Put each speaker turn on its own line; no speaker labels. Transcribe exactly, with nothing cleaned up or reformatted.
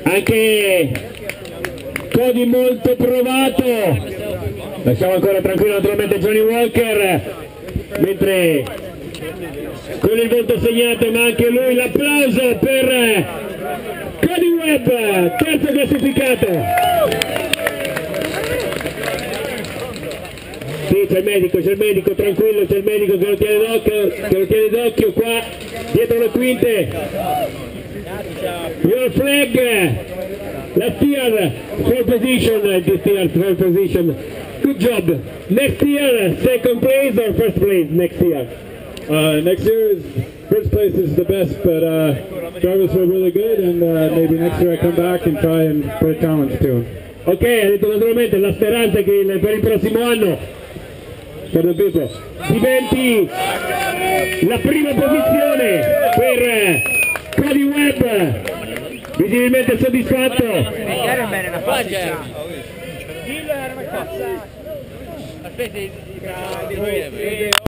anche Cody molto provato. Lasciamo ancora tranquillo naturalmente Johnny Walker, mentre con il volto segnato, ma anche lui l'applauso per Cody Webb, terzo classificato. Sì, c'è il medico, c'è il medico, tranquillo, c'è il medico che lo tiene d'occhio, che lo tiene d'occhio qua, dietro le quinte. Your flag, last year, third position, this year, third position. Good job. Next year, second place or first place next year?
Uh, next year, is, first place is the best, but uh, drivers were really good, and uh, maybe next year I come back and try and put a challenge to them.
Ok, ha detto naturalmente la speranza è che il, per il prossimo anno diventi la prima posizione per Cody Webb, visibilmente soddisfatto.
Aspetta,